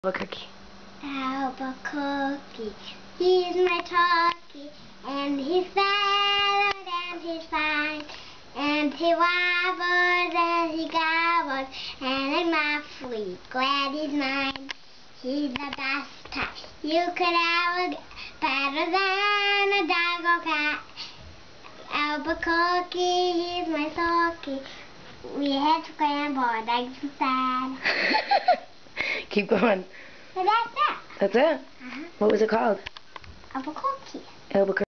Albuquerque. Albuquerque, he's my talkie, and he's valid and he's fine, and he wobbles and he gobbles, and I'm awfully glad he's mine. He's the best pet you could ever get, better than a dog or cat. Albuquerque, he's my talkie. We had scrambled eggs instead. Keep going. So that's it. That's it? What was it called? Albuquerque. Albuquerque.